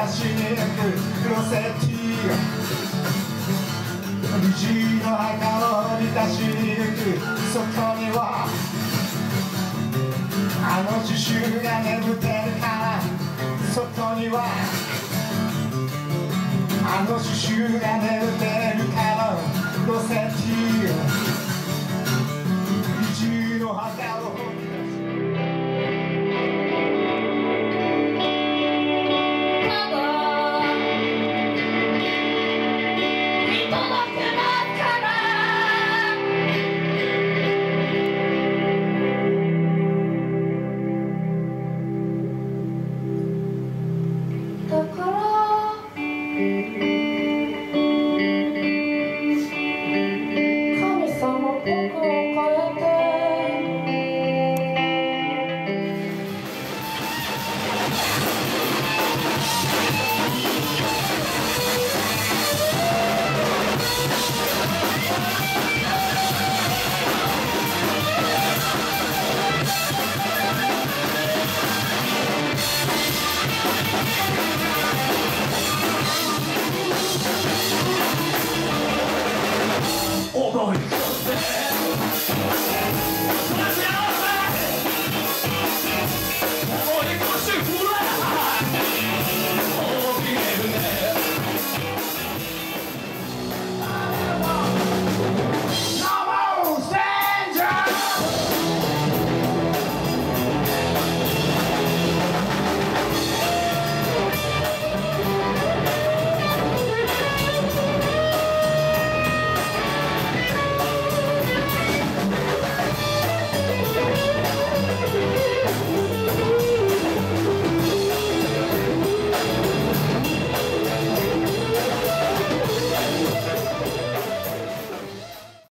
しに行くクロセッティ虹の墓を満たしに行くそこにはあの刺繍が眠ってるからそこにはあの刺繍が眠ってるからロセッティ虹の墓を思い